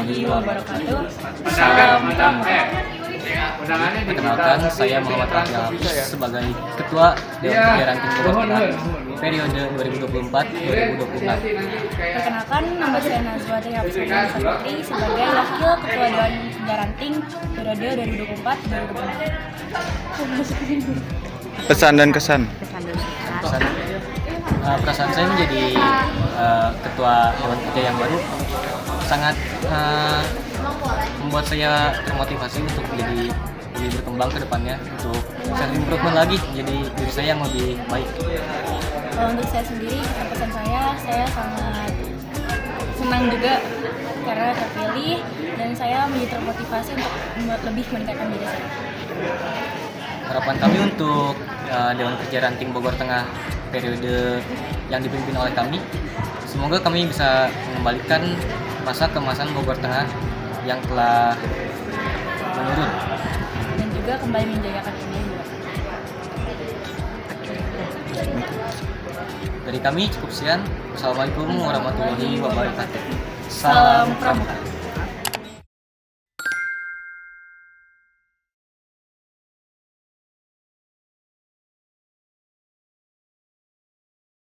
warahmatullahi wabarakatuh. Salam Pramuka. Perkenalkan, saya Muhammad Rafi Hafiz sebagai Ketua Dewan Kerja Ranting Bogor Tengah periode 2024-2026. Perkenalkan, nama saya Nazwa Tri Hafsana Saputri sebagai Wakil Ketua Dewan Kerja Ranting periode 2024-2026. Pesan dan kesan. Perasaan saya menjadi Ketua Dewan Kerja yang baru sangat membuat saya termotivasi untuk menjadi lebih berkembang ke depannya, untuk self improvement lagi, jadi diri saya yang lebih baik. Kalau untuk saya sendiri, pesan saya sangat senang juga karena terpilih dan saya menjadi termotivasi untuk lebih meningkatkan diri saya. Harapan kami untuk Dewan Kerja Ranting Bogor Tengah periode yang dipimpin oleh kami, semoga kami bisa mengembalikan masa keemasan Bogor Tengah yang telah menurun Dan juga kembali menjayakan dunia juga. Dari kami cukup sekian. Wassalamualaikum warahmatullahi wabarakatuh. Salam Pramuka.